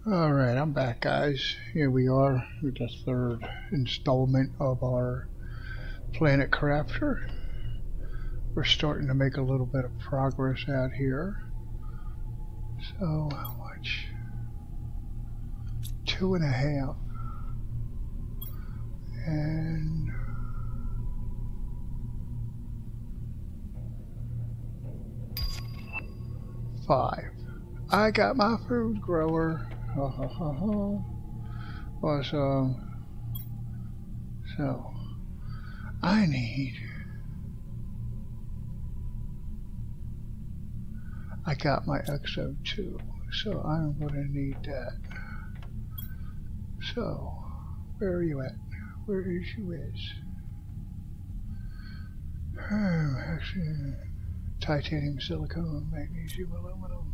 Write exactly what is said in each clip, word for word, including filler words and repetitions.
Alright, I'm back, guys. Here we are with the third installment of our planetcrafter. We're starting to make a little bit of progress out here. So, how much? Two and a half. And five. I got my food grower. Ha ha ha ha. Awesome. So, I need. I got my X O two, so I'm going to need that. So, where are you at? Where is you is? Oh, actually, titanium, silicone, magnesium, aluminum.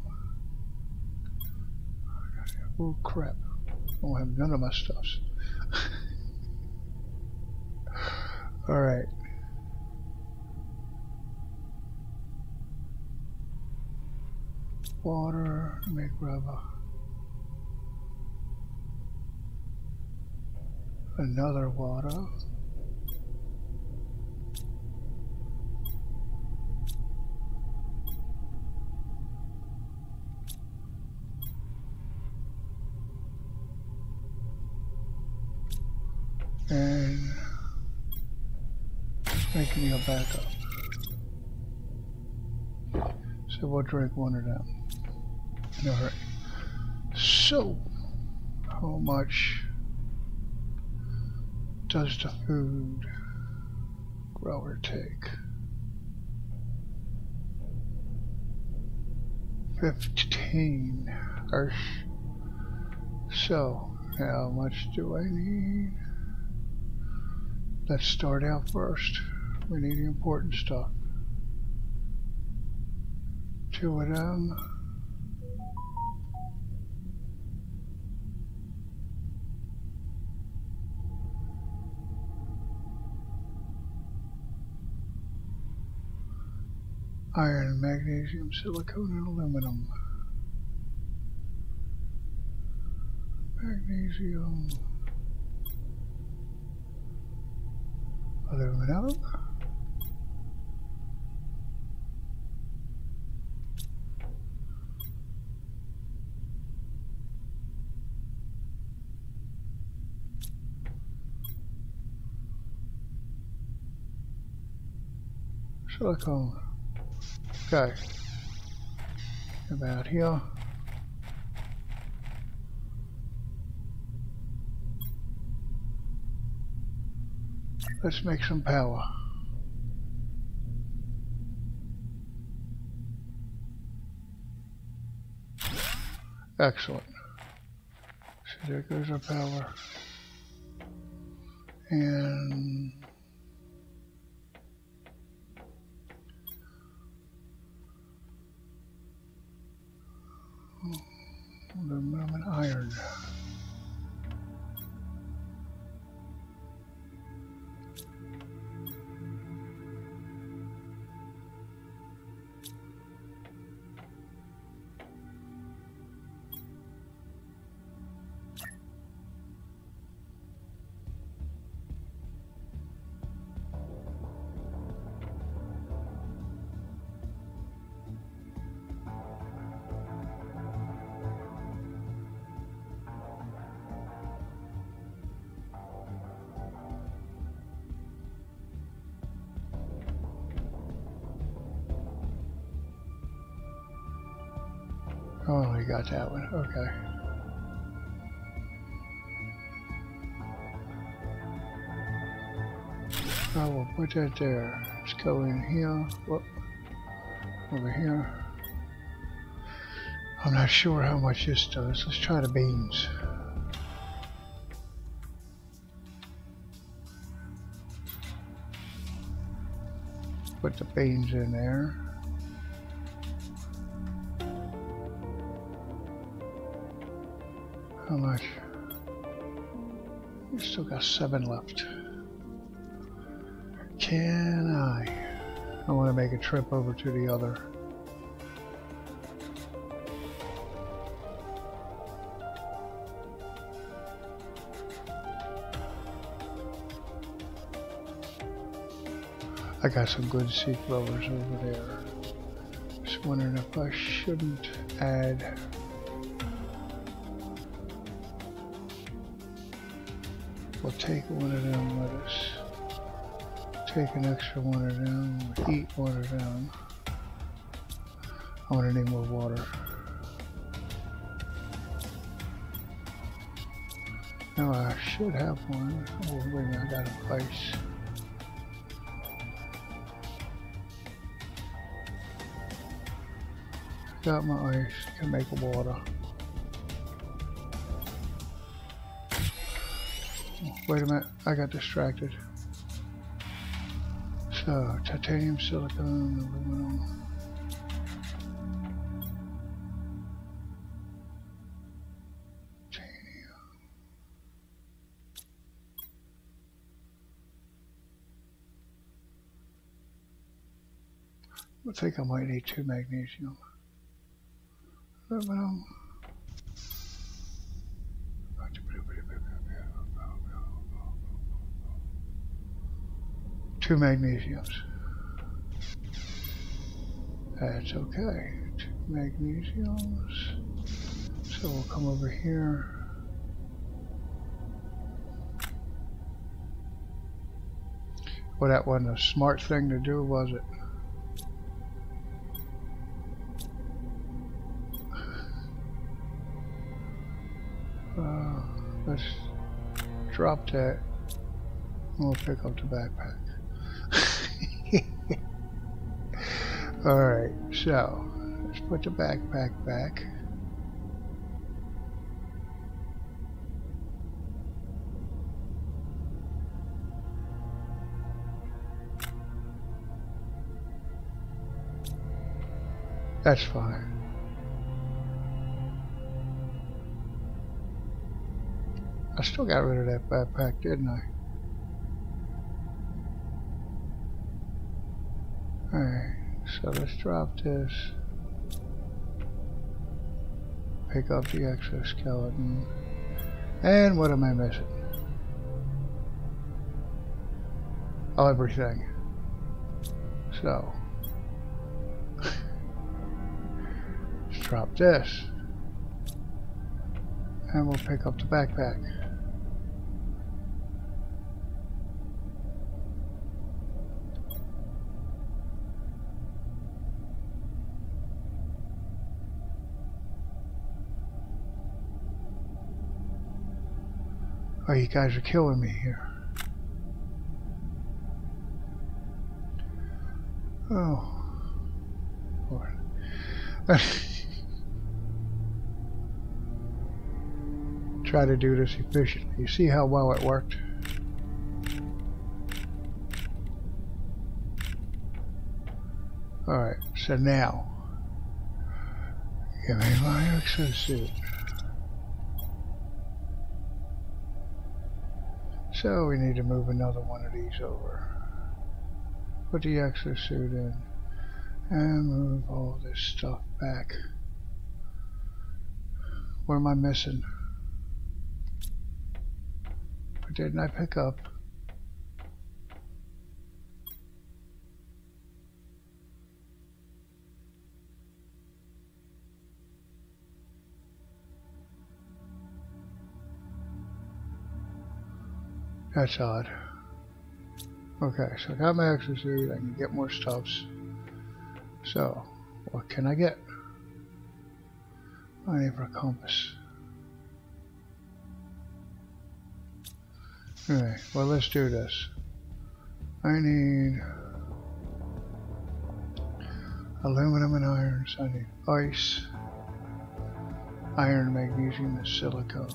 Oh crap! I don't have none of my stuffs. All right. Water. Let me grab a, another water. And making you back up. So we'll drink one of them. Alright. So, how much does the food grower take? Fifteen. So, how much do I need? Let's start out first. We need the important stuff. Two of them. Iron, magnesium, silicone, and aluminum. Magnesium. Aluminum. Silicone. Okay. About here. Let's make some power. Excellent. So there goes our power. And aluminum and iron. Oh, we got that one. Okay. I will put that there. Let's go in here. Whoop. Over here. I'm not sure how much this does. Let's try the beans. Put the beans in there. How much? We still got seven left. Can I? I want to make a trip over to the other. I got some good seed growers over there. Just wondering if I shouldn't add. We'll take one of them lettuce. Take an extra one of them. We'll eat one of them. I'm gonna need more water. No, I should have one. Oh, wait a minute, I got a ice. Got my ice, can make water. Oh, wait a minute, I got distracted. So, titanium, silicon, aluminum. I think I might need two magnesium. Aluminum. Two magnesiums. That's okay. Two magnesiums. So we'll come over here. Well, that wasn't a smart thing to do, was it? Uh, let's drop that. We'll pick up the backpack. Alright, so let's put the backpack back. That's fine. I still got rid of that backpack, didn't I? Alright, so let's drop this. Pick up the exoskeleton. And what am I missing? Oh, everything. So, let's drop this. And we'll pick up the backpack. Oh, you guys are killing me here. Oh, Lord. Try to do this efficiently. You see how well it worked? Alright, so now, give me my exosuit. So we need to move another one of these over. Put the exosuit in and move all this stuff back. What am I missing? What didn't I pick up? That's odd. Okay, so I got my exosuit, I can get more stuffs. So, what can I get? I need for a compass. Alright, well let's do this. I need aluminum and iron, so I need ice, iron, magnesium, and silicone.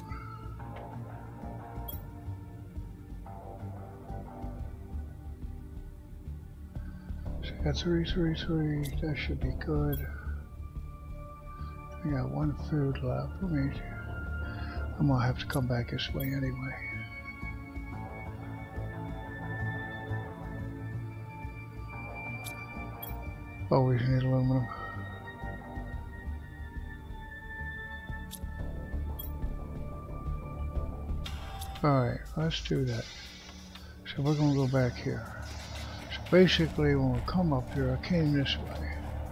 Got three, three, three. That should be good. I got one food left. Let me. I'm gonna have to come back this way anyway. Always need aluminum. All right, let's do that. So we're gonna go back here. basically when we come up here, I came this way.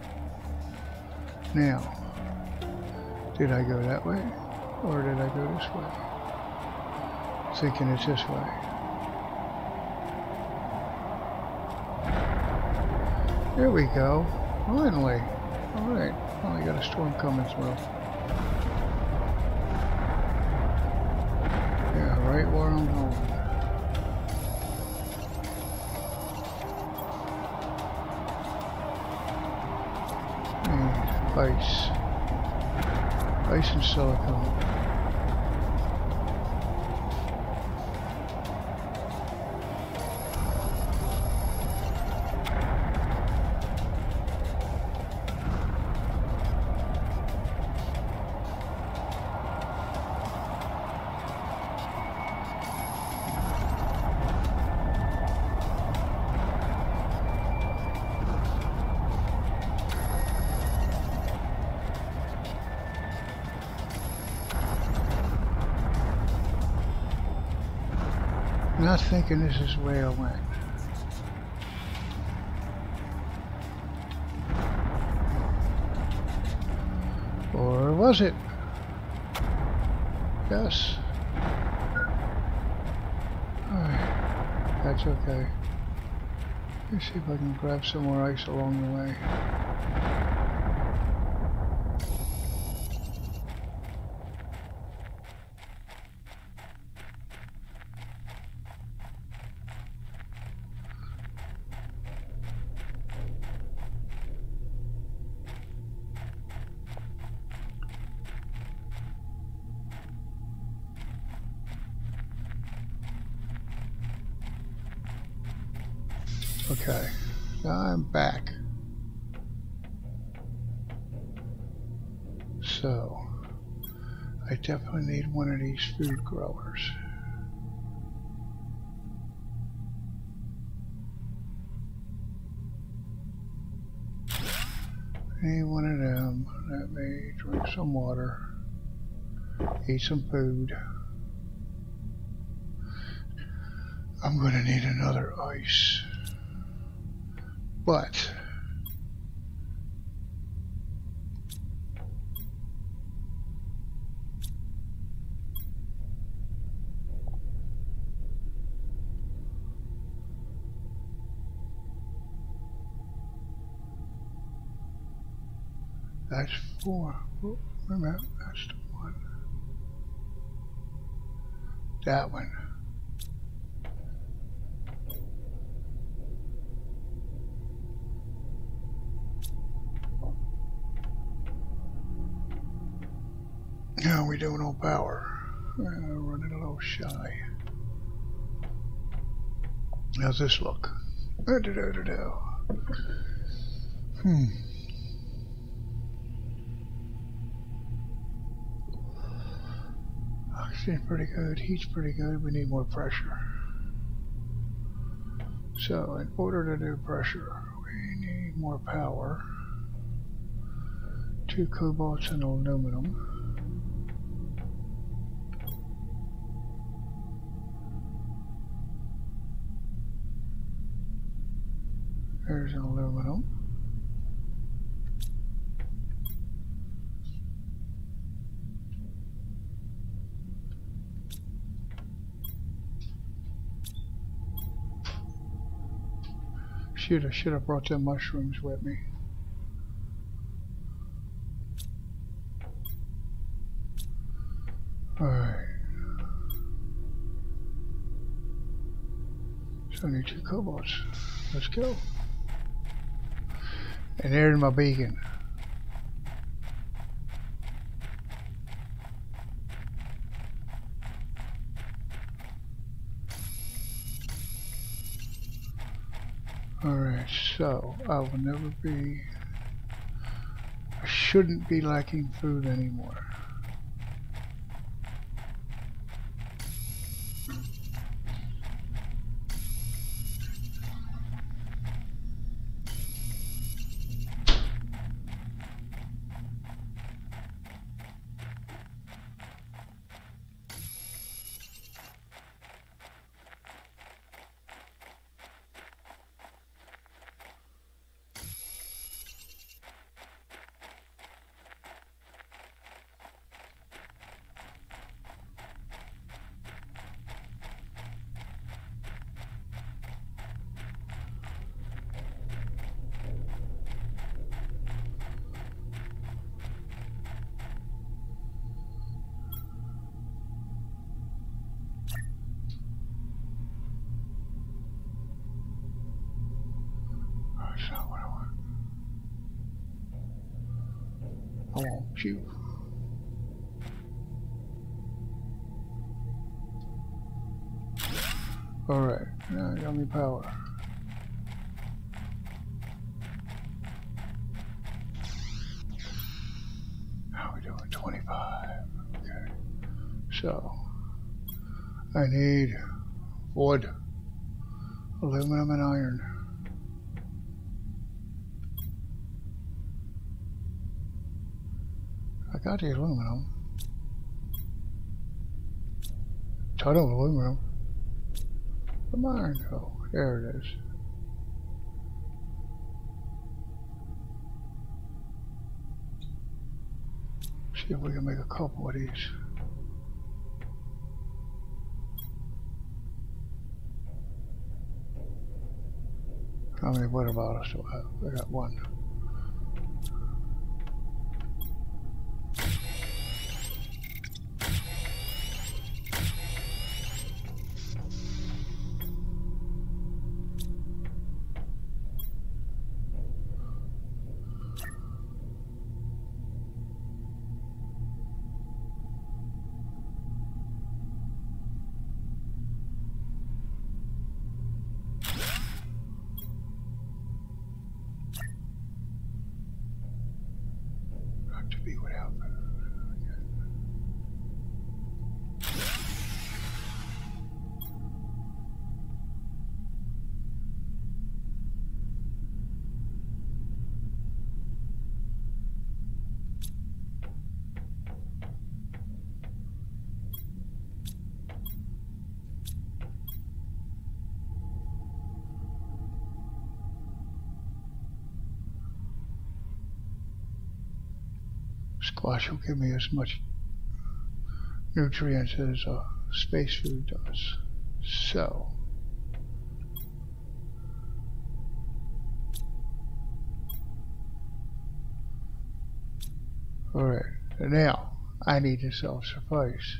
Now, did I go that way or did I go this way? Thinking it's this way. There we go. Finally. Alright. Finally got a storm coming through. Yeah, right where I'm going. Ice. Ice and silicone. Not thinking this is where I went. Or was it? Yes. Alright, that's okay. Let's see if I can grab some more ice along the way. Okay, now I'm back. So, I definitely need one of these food growers. Need one of them. Let me drink some water, eat some food. I'm gonna need another ice. But that's four. Oh, wait a minute, that's the one. That one. How are we doing on power? Uh, running a little shy. How's this look? Uh, da -da -da -da. Hmm. Oxygen pretty good. Heat's pretty good. We need more pressure. So, in order to do pressure, we need more power. Two cobalts and aluminum. There's an aluminum. Shoot, I should have brought them mushrooms with me. Alright. So I need two cobalts. Let's go. And there's my beacon. Alright, so I will never be, I shouldn't be lacking food anymore. I want you. Alright, now got me power. How are we doing? twenty-five. Okay. So, I need wood, aluminum, and iron. I got the aluminum. Ton of aluminum. The iron. Oh, there it is. See if we can make a couple of these. How many water bottles do I have? I got one. To be without food. Squash will give me as much nutrients as uh, space food does. So, alright, now I need to self-suffice.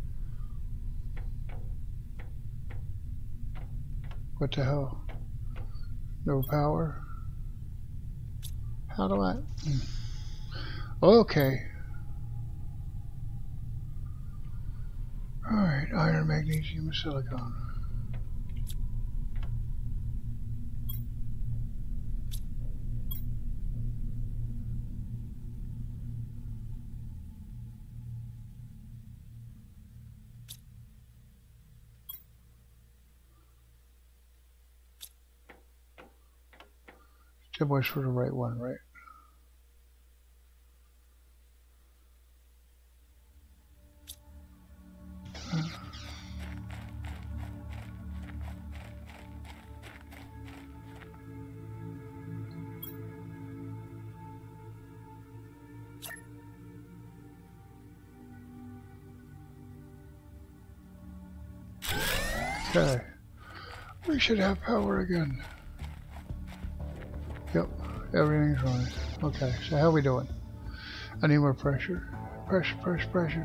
What the hell? No power? How do I? Hmm. Okay. Alright, iron, magnesium, and silicon. That was for the right one, right? Okay. We should have power again. Yep, everything's running. Okay, so how are we doing? I need more pressure. Pressure, pressure, pressure.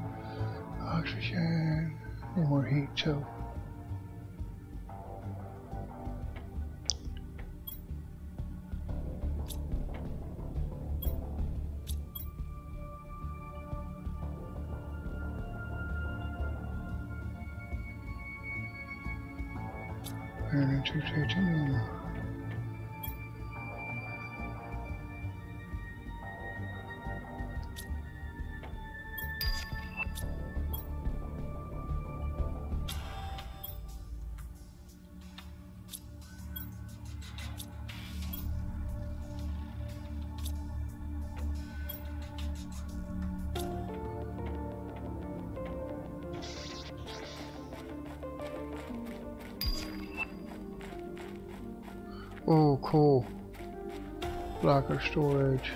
Oxygen. Need more heat too. And two eighteen. Oh, cool. Locker storage.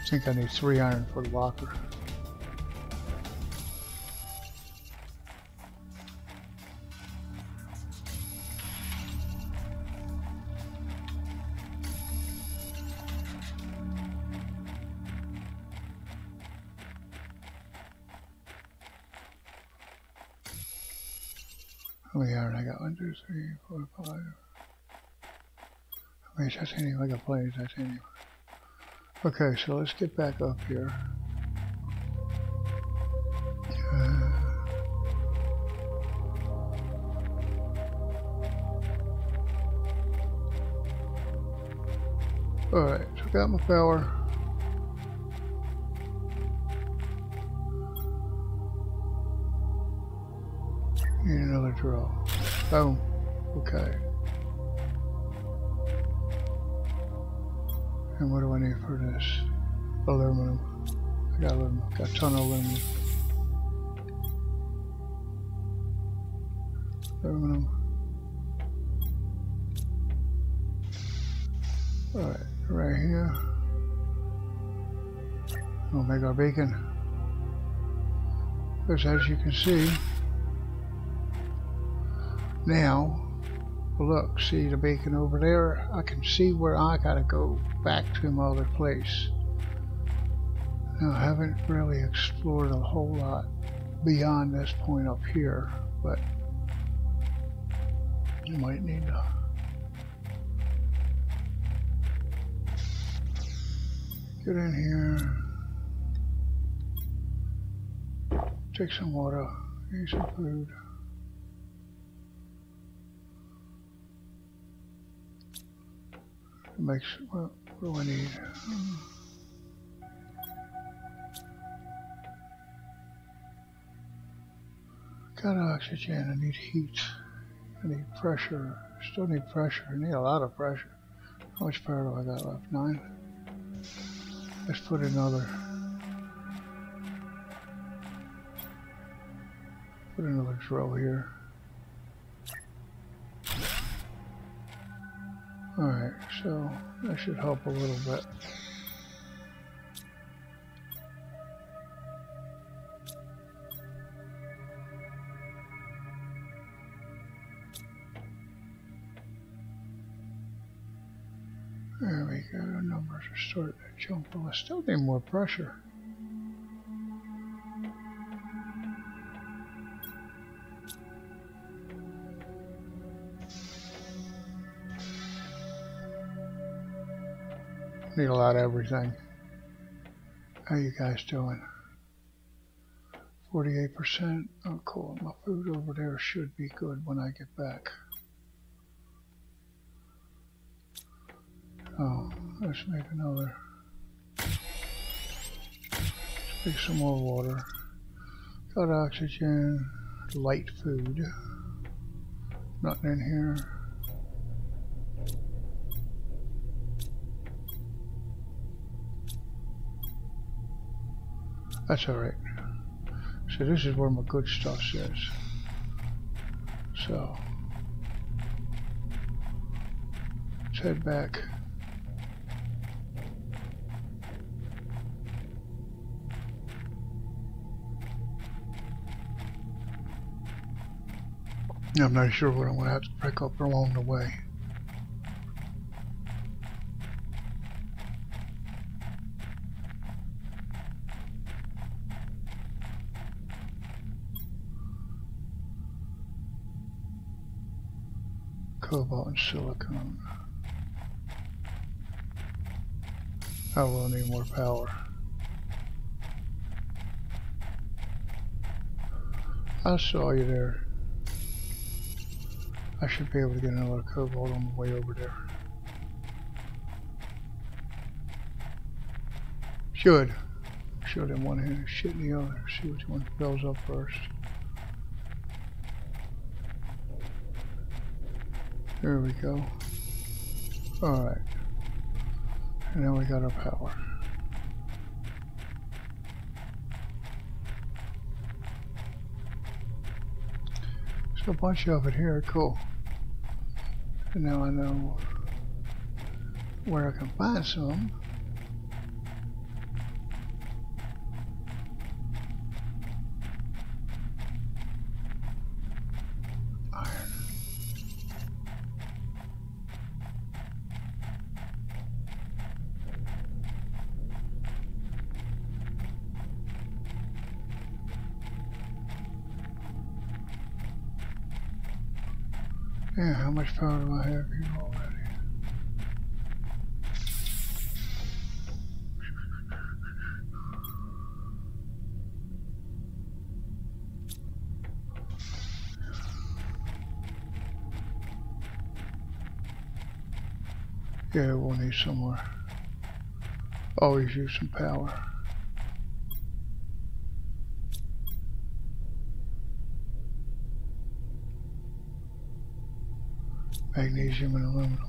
I think I need three iron for the locker. How many iron I got? One, two, three, four, five. How many titanium? I got plenty of titanium. Okay, so let's get back up here. Uh, Alright, so I got my power. Need another drill. Boom. Okay. And what do I need for this? Aluminum. I got aluminum. Got a ton of aluminum. Aluminum. Alright, right here. We'll make our bacon. Because as you can see, now, look, see the bacon over there? I can see where I gotta go back to my other place. Now, I haven't really explored a whole lot beyond this point up here, but you might need to get in here, take some water, eat some food. Makes, well, what do I need? Um, got oxygen, I need heat, I need pressure, still need pressure, I need a lot of pressure. How much power do I got left? Nine? Let's put another, put another drill here. Alright, so that should help a little bit. There we go, the numbers are starting to jump, but I still need more pressure. Need a lot of everything. How you guys doing? forty-eight percent. Oh, cool. My food over there should be good when I get back. Oh, let's make another. Let's make some more water. Got oxygen, light food. Nothing in here. That's alright. So this is where my good stuff is. So let's head back. I'm not sure what I'm going to have to pick up along the way. Cobalt and silicone. I will need more power. I saw you there. I should be able to get another cobalt on the way over there. Should. Should in one hand, shit in the other. See which one fills up first. There we go. Alright. And now we got our power. There's a bunch of it here, cool. And now I know where I can find some. Yeah, how much power do I have here already? Yeah, we'll need some more. Always use some power. Magnesium and aluminum.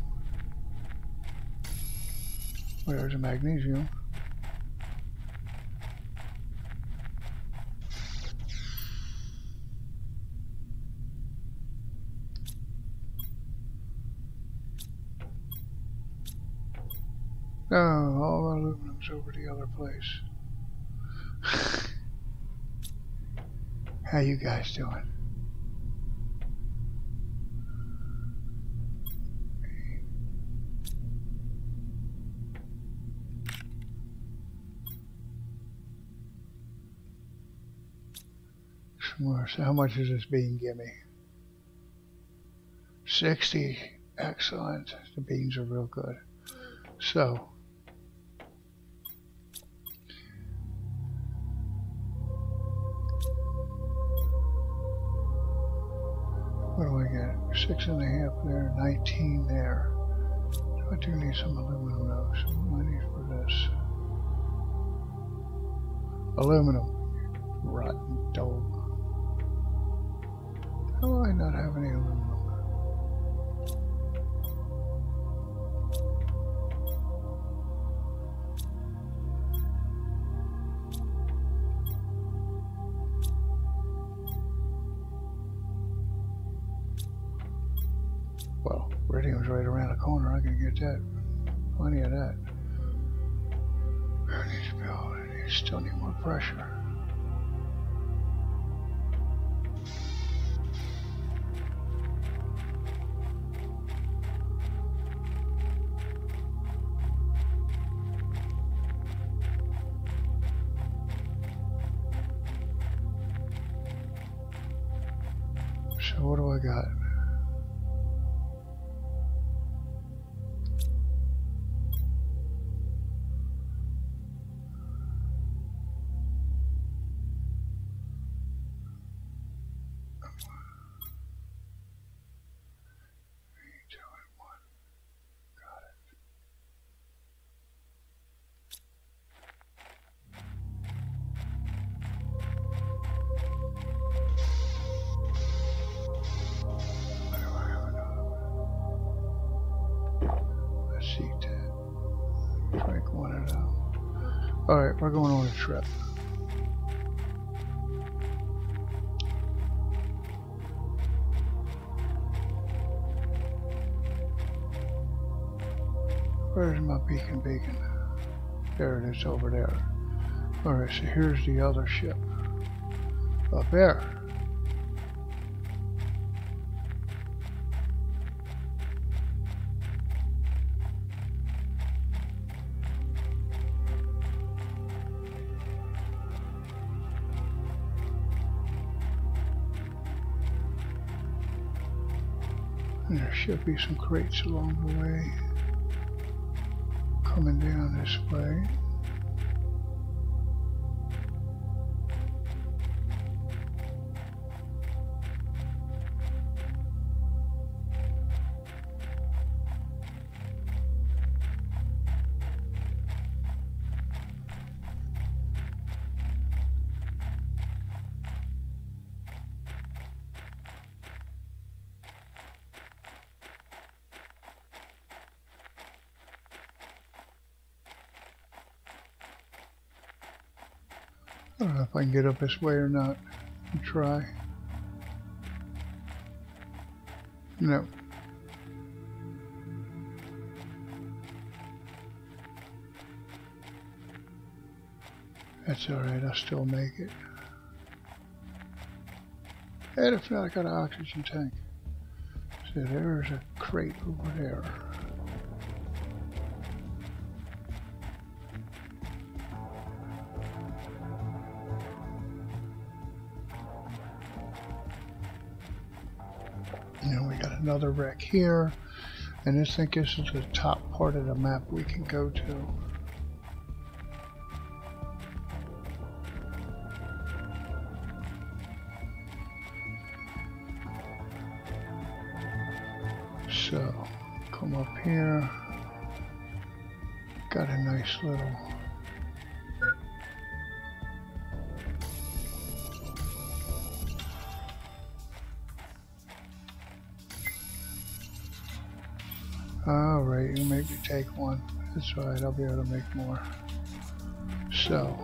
Well, there's a magnesium. No, all our aluminum's over the other place. How you guys doing? Some more. So how much is this bean give me? sixty. Excellent. The beans are real good. So what do I get? Six and a half there, nineteen there. So I do need some aluminum though. So what do I need for this? Aluminum. Rotten dog. How do I not have any aluminum? Well, radium's right around the corner. I can get that. Plenty of that. I need to build. I need, still need more pressure. So what do I got? Drink one of them. Alright, we're going on a trip. Where's my beacon beacon? There it is over there. Alright, so here's the other ship. Up there. And there should be some crates along the way. Coming down this way. I don't know if I can get up this way or not. I'll try. No. That's alright, I'll still make it. And if not, I got an oxygen tank. So there's a crate over there. You know, we got another wreck here, and I think this is the top part of the map we can go to. So, come up here. Got a nice little alright, you make me take one. That's right, I'll be able to make more. So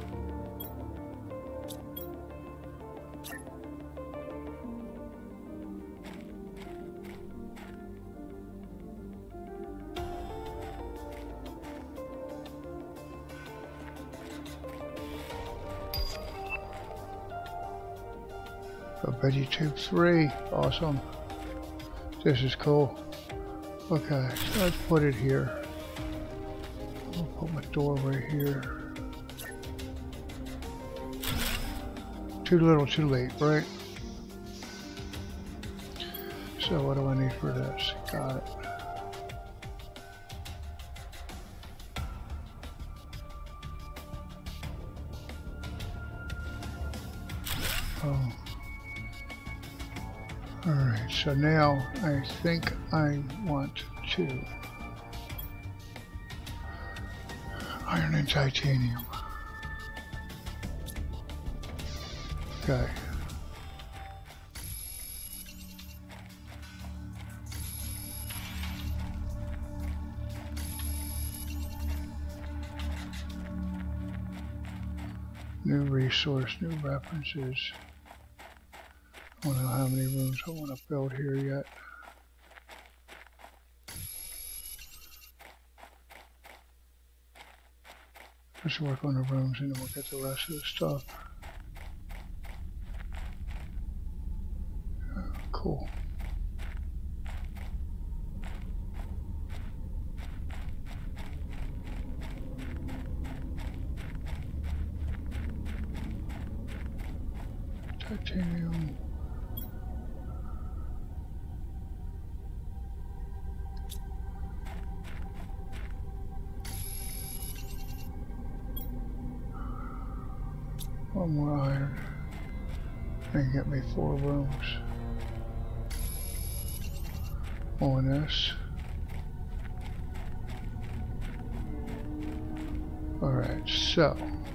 Veggie Tube three, awesome. This is cool. Okay, so let's put it here. I'll put my door right here. Too little, too late, right? So what do I need for this? Got it. Oh. Alright, so now I think I want to iron and titanium. Okay. New resource, new references. I don't know how many rooms I want to build here yet. Let's work on the rooms and then we'll get the rest of the stuff. Uh, cool. Titanium. One more iron. And get me four rooms on this. Alright, so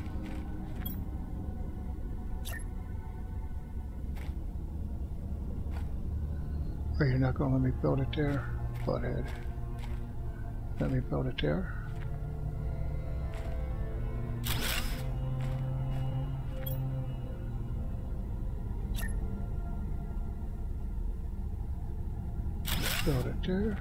oh, you're not gonna let me build it there, butthead. Let me build it there. Build it there.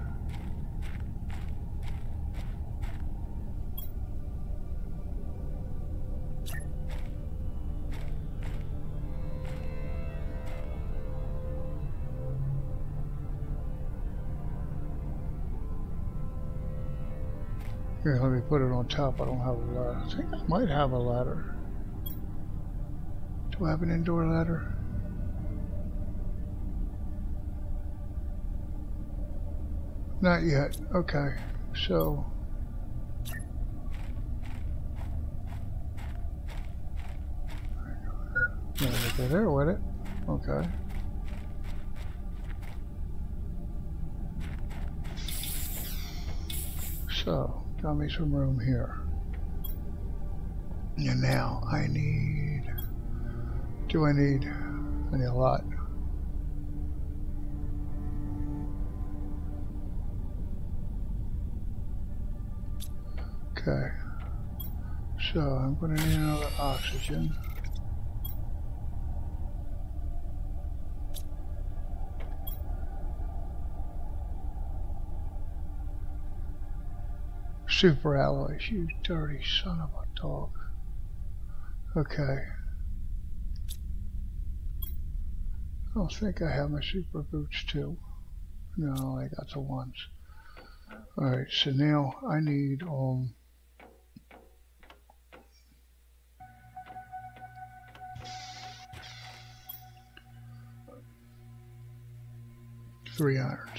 Here, let me put it on top. I don't have a ladder. I think I might have a ladder. Do I have an indoor ladder? Not yet. Okay, so let me go there with it. Okay. So, got me some room here. And now I need. Do I need? I need a lot. Okay, so I'm going to need another oxygen. Super alloys, you dirty son of a dog. Okay. I don't think I have my super boots too. No, I got the ones. Alright, so now I need um three irons.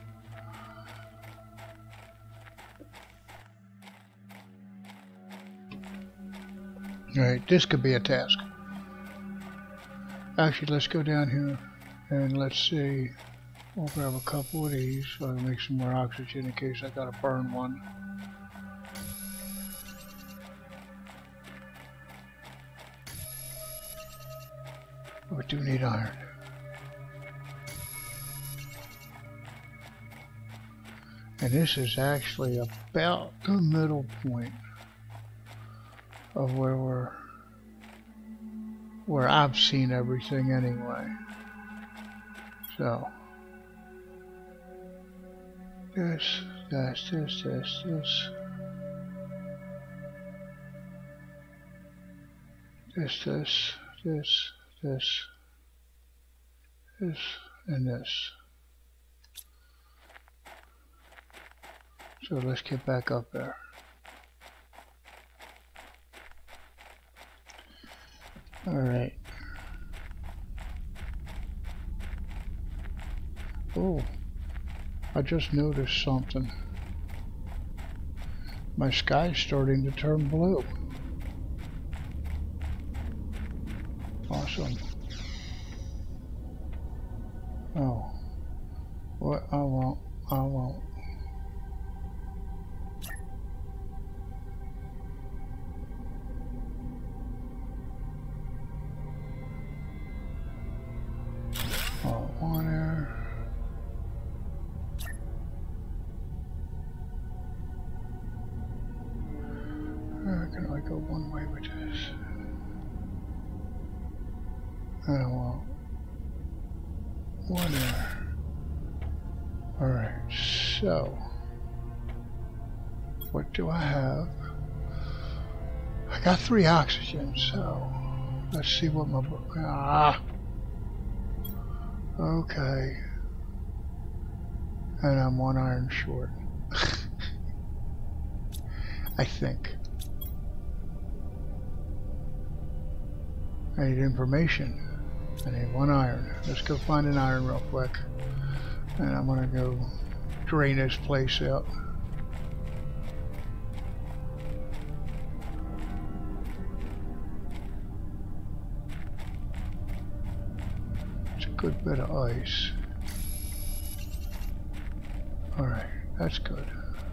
Alright, this could be a task. Actually, let's go down here and let's see. We'll grab a couple of these so I can make some more oxygen in case I gotta burn one. We do need iron. And this is actually about the middle point of where we're where I've seen everything anyway. So this, this, this, this, this, this, this, this, this, this, and this. So let's get back up there. All right. Oh, I just noticed something. My sky's starting to turn blue. Awesome. Oh, what I won't, I won't. Oh, water. I can only go one way with this. I want water. Alright, so what do I have? I got three oxygen, so let's see what my ah okay. And I'm one iron short. I think. I need information. I need one iron. Let's go find an iron real quick. And I'm gonna go drain this place out. It's a good bit of ice. Alright, that's good.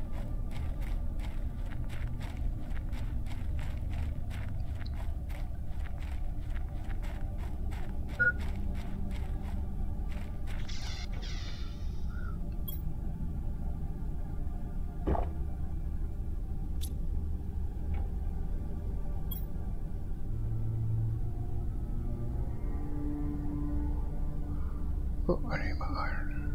Oh, I need my iron.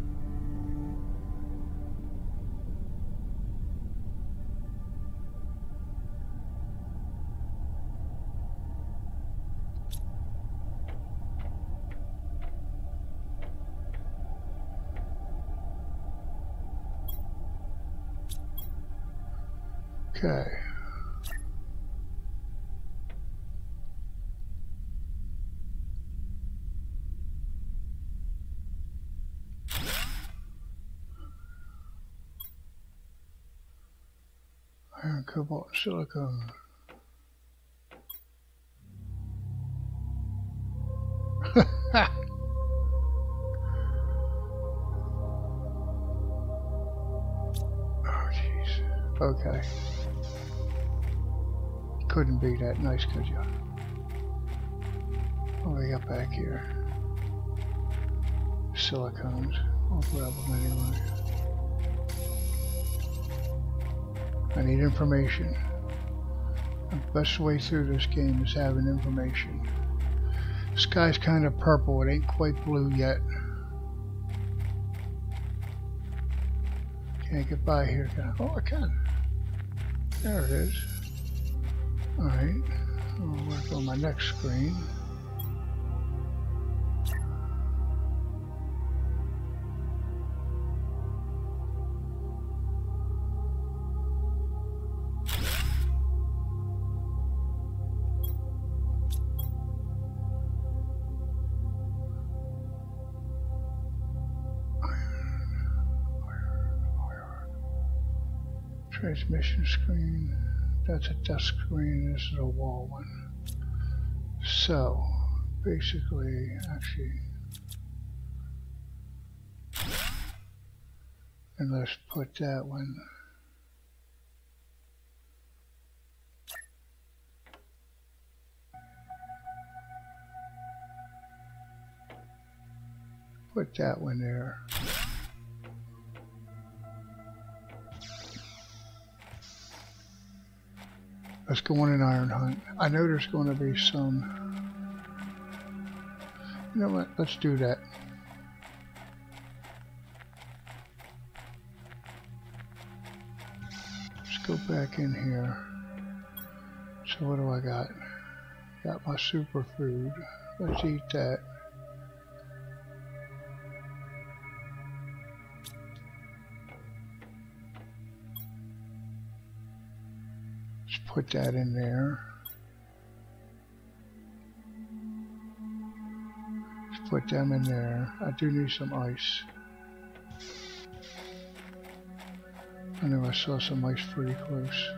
Okay. Iron, cobalt, silicone. Oh, jeez. Okay. Couldn't be that nice, could you? What do we got back here? Silicones. I'll grab them anyway. I need information. The best way through this game is having information. The sky's kind of purple. It ain't quite blue yet. Can't get by here. Can I? Oh, I can. There it is. Alright. I'll work on my next screen. Transmission screen. That's a desk screen. This is a wall one. So, basically, actually, and let's put that one. Put that one there. Let's go on an iron hunt. I know there's going to be some. You know what? Let's do that. Let's go back in here. So what do I got? Got my superfood. Let's eat that. Put that in there. Let's put them in there. I do need some ice. I know I saw some ice pretty close.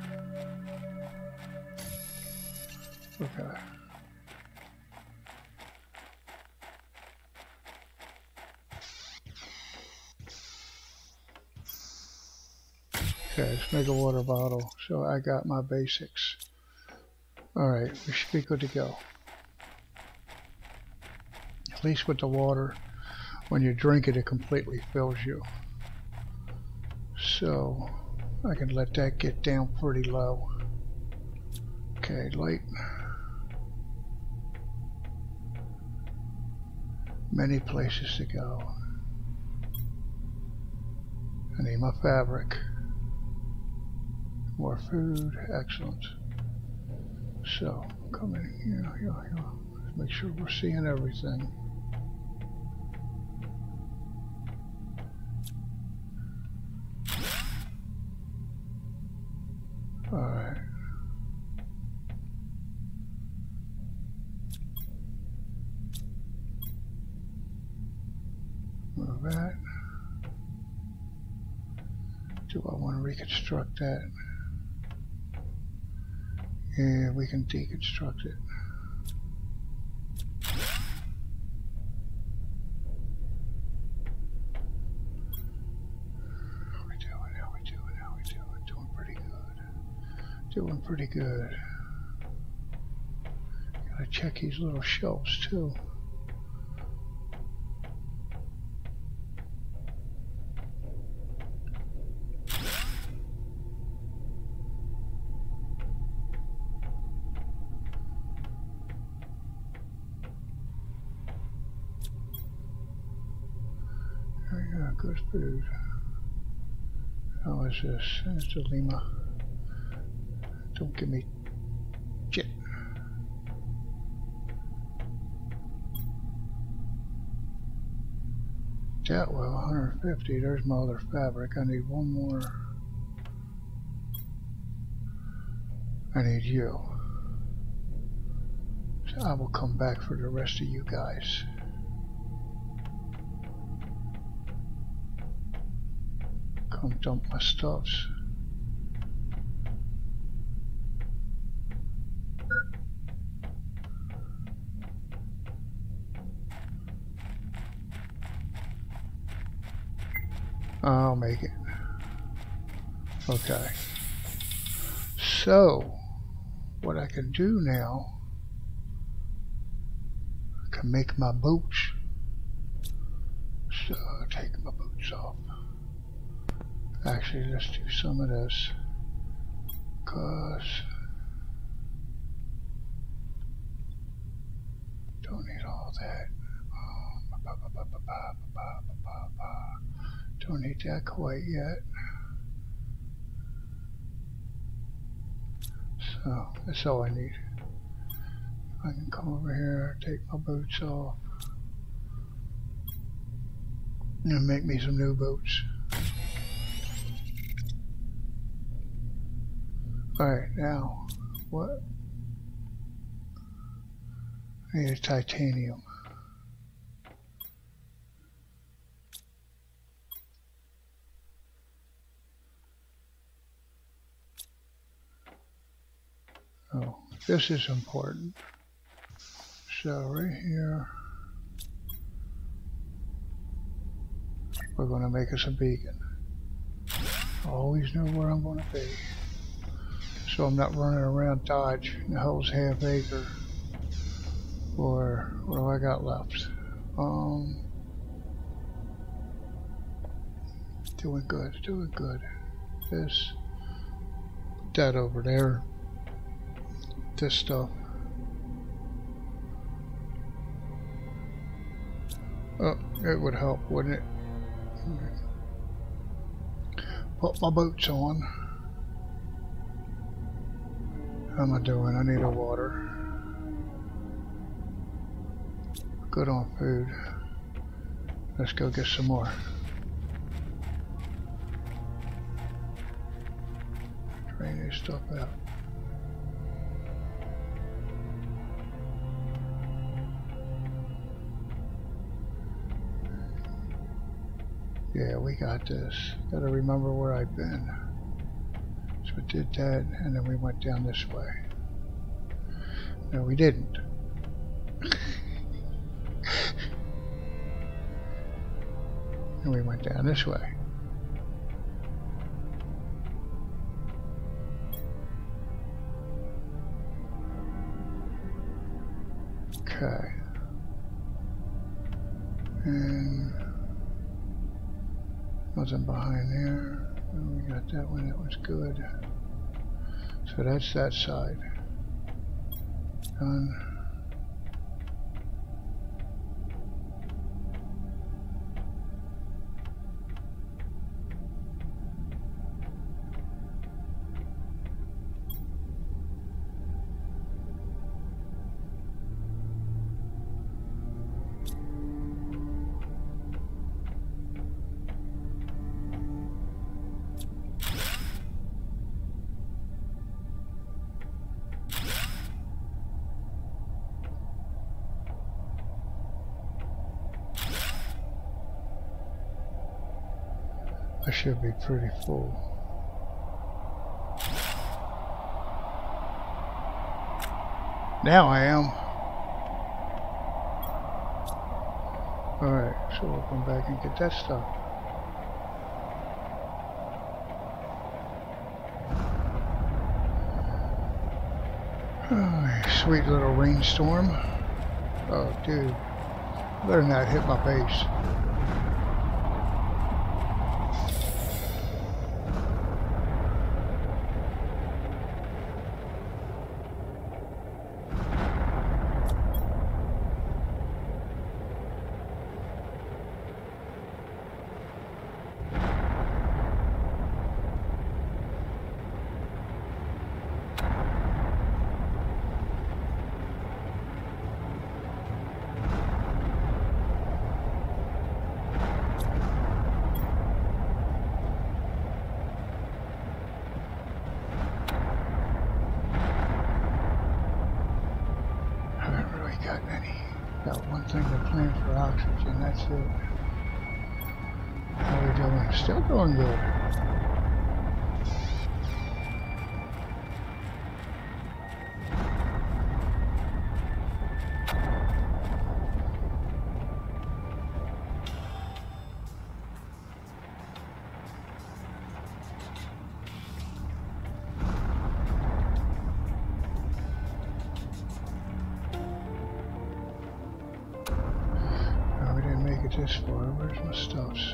Okay. Okay, let's make a water bottle. So I got my basics. Alright, we should be good to go. At least with the water, when you drink it, it completely fills you. So I can let that get down pretty low. Okay, light. Many places to go. I need my fabric. More food, excellent. So, come in here, here, here. Let's make sure we're seeing everything. Alright. Move that. Do I want to reconstruct that? Yeah, we can deconstruct it. How we doing? How we doing? How we doing? Doing pretty good. Doing pretty good. Gotta check these little shelves too. Good food. How is this? It's a Lima. Don't give me shit. That well, one hundred fifty. There's my other fabric. I need one more. I need you. So I will come back for the rest of you guys. Come dump my stuffs. I'll make it. Okay. So, what I can do now, I can make my boots. So, take my boots off. Actually, let's do some of this, cause don't need all that. Don't need that quite yet. So that's all I need. I can come over here, take my boots off, and make me some new boots. Alright, now, what? I need a titanium. Oh, this is important. So right here, we're going to make us a beacon. I always know where I'm going to be, so I'm not running around Dodge. The hell's half acre? Or what do I got left? Um, doing good, doing good. This, that over there. This stuff. Oh, it would help, wouldn't it? Put my boots on. How am I doing? I need a water. Good on food. Let's go get some more. Drain this stuff out. Yeah, we got this. Gotta remember where I've been. So we did that, and then we went down this way. No, we didn't. And we went down this way. Okay. And nothing behind there. And we got that one, that was good. So that's that side. Done. I should be pretty full. Now I am. Alright, so we'll come back and get that stuff. Oh, sweet little rainstorm. Oh, dude. Better not hit my base. Got one thing to plan for oxygen, that's it. How are we doing? Still doing good. This far, where's my stuffs?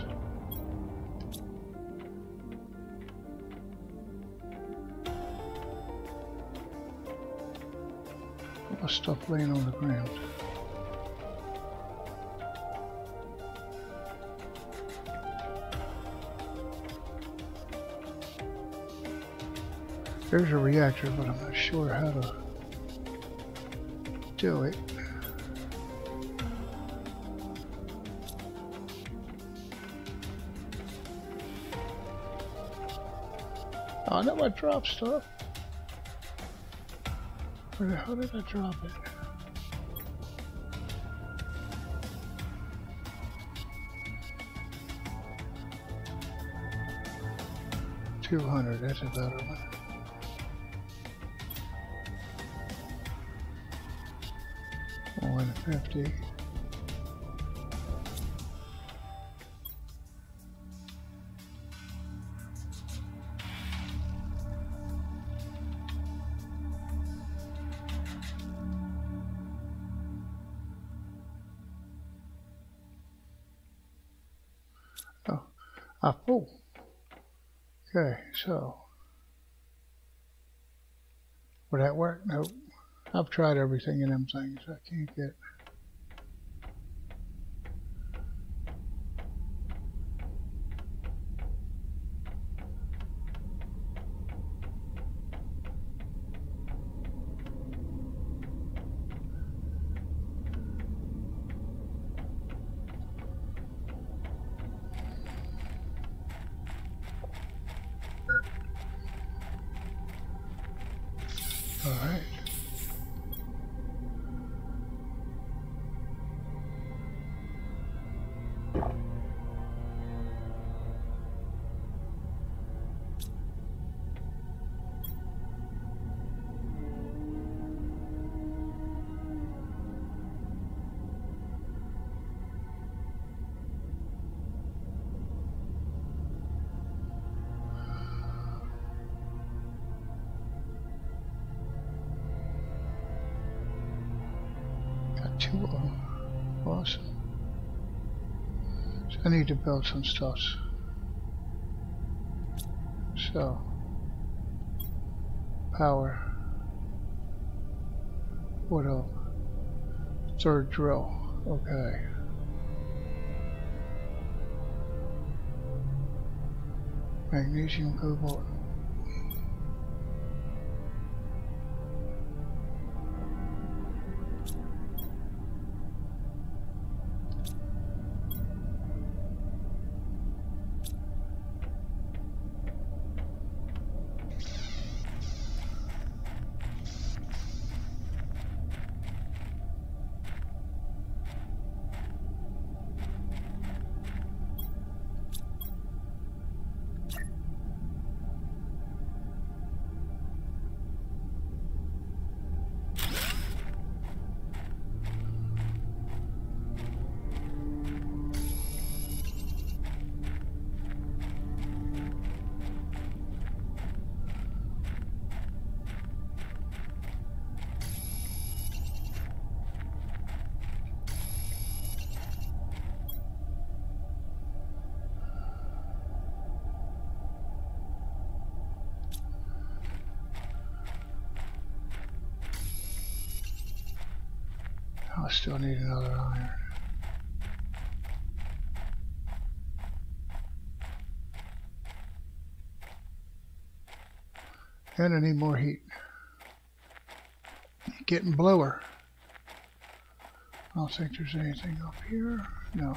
All my stuff laying on the ground. There's a reactor, but I'm not sure how to do it. Oh, I know I dropped stuff. Where the hell did I drop it? two hundred, that's a better one. one fifty. Oh, ah, oh. Okay, so would that work? Nope. I've tried everything in them things. I can't get. All right. Got two of them. Awesome. So I need to build some stuff. So, power. What up? Third drill. Okay. Magnesium, cobalt. I still need another iron. And I need more heat. Getting blower. I don't think there's anything up here. No.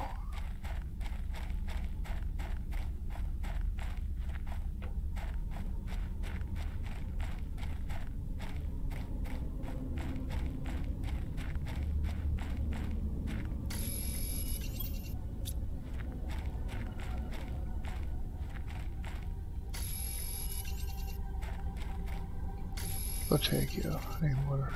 I'll take you. I need water.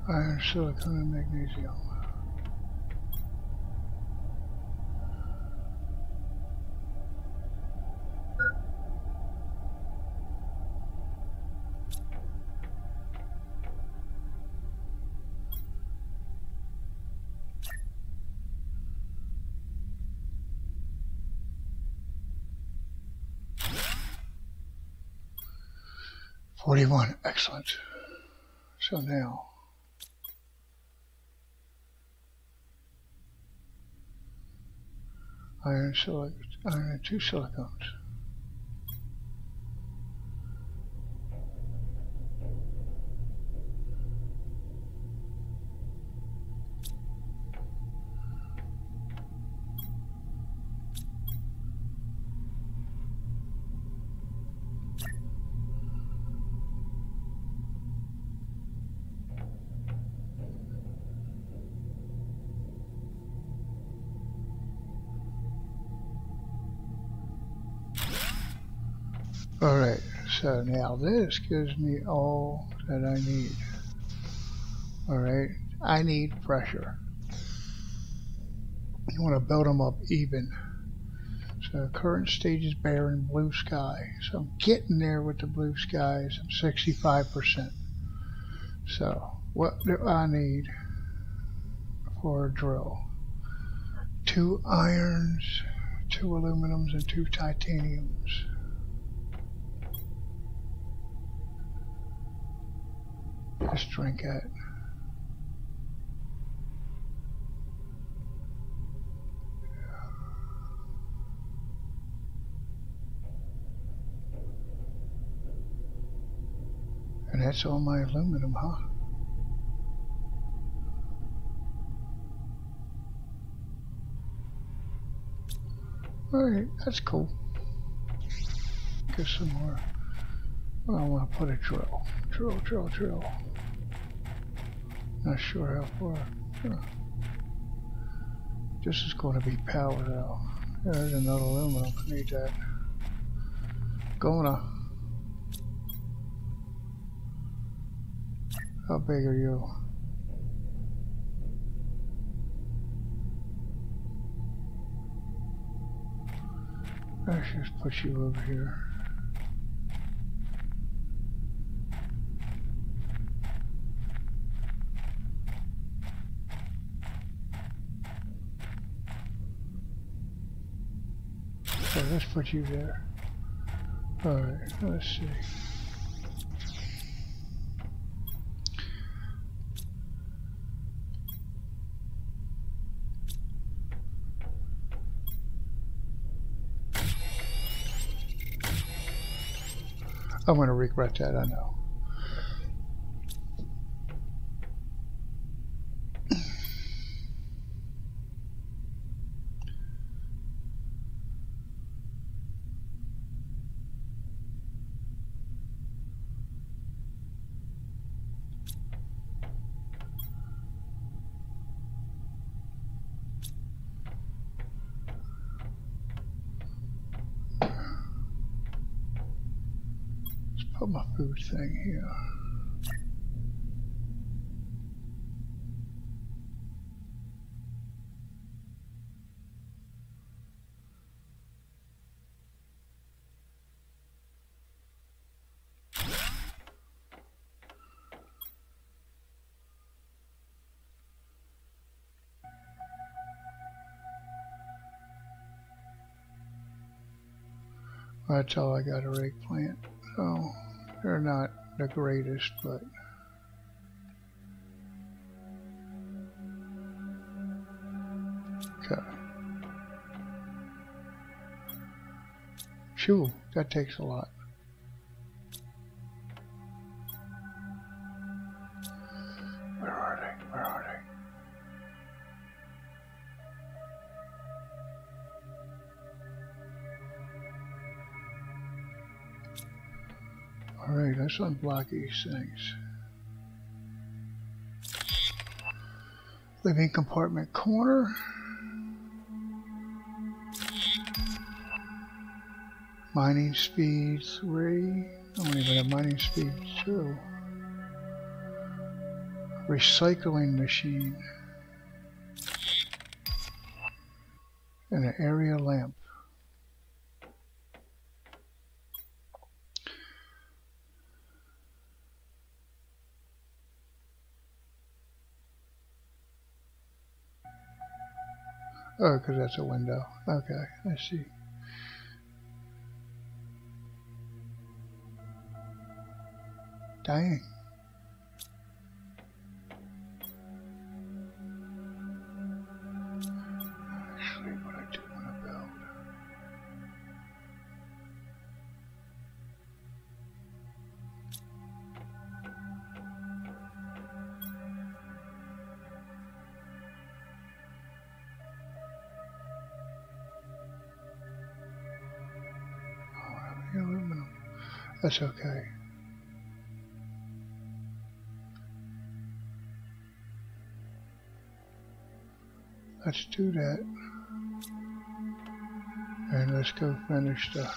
Iron, silicon, and magnesium. forty-one, excellent. So now, iron, silicon, iron and two silicons. Alright, so now this gives me all that I need. Alright, I need pressure. You want to build them up even. So current stage is barren, blue sky. So I'm getting there with the blue skies. I'm sixty-five percent. So what do I need for a drill? Two irons, two aluminums, and two titaniums. Just drink it. And that's all my aluminum, huh? Alright, that's cool. Get some more. Well, I want to put a drill. Drill, drill, drill. Not sure how far. Huh. This is going to be power though. There's another aluminum. I need that. Gonna. How big are you? Let's just put you over here. So let's put you there. Alright, let's see. I'm going to regret that, I know. Put my food thing here. That's all I got, a eggplant. So they're not the greatest, but okay. Phew, that takes a lot. Where are they? Where are they? Alright, let's unblock these things. Living compartment corner. Mining speed three. I don't even have mining speed two. recycling machine, and an area lamp. Oh, because that's a window. Okay, I see. Dang. Actually, what I do want to build. Oh, aluminum. That's okay. Let's do that. And let's go finish the...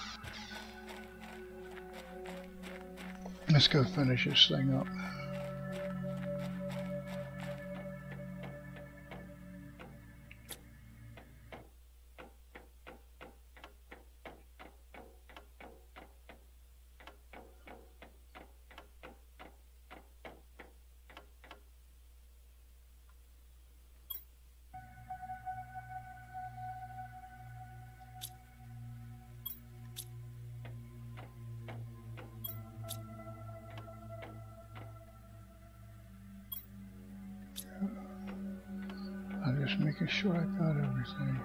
Let's go finish this thing up. I'm just making sure I got everything.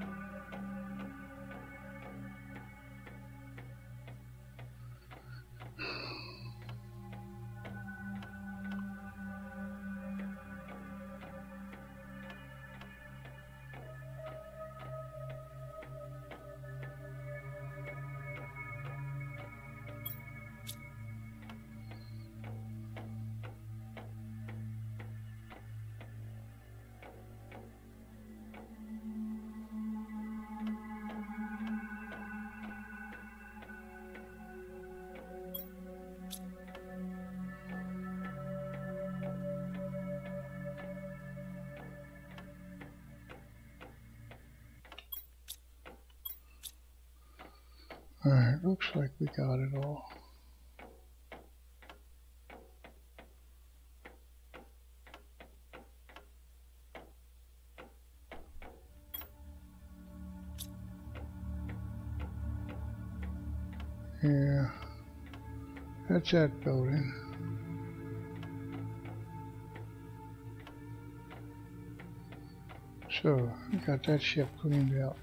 Alright, looks like we got it all. Yeah, that's that building. So, we got that ship cleaned out.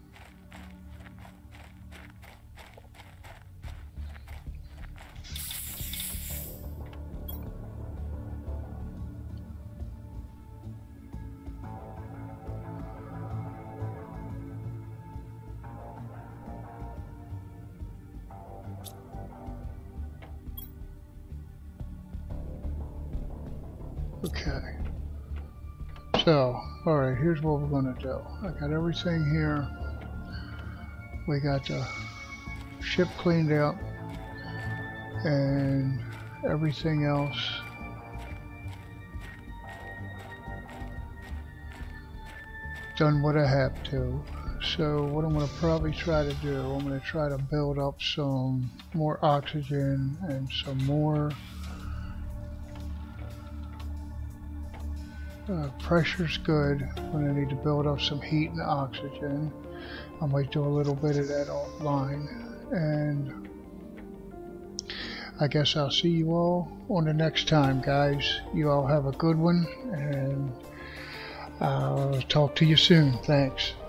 Okay, so, alright, here's what we're going to do. I got everything here. We got the ship cleaned out and everything else done what I have to. So what I'm going to probably try to do, I'm going to try to build up some more oxygen and some more Uh, pressure's good when I need to build up some heat and oxygen. I might do a little bit of that line, and I guess I'll see you all on the next time, guys. You all have a good one, and I'll talk to you soon. Thanks.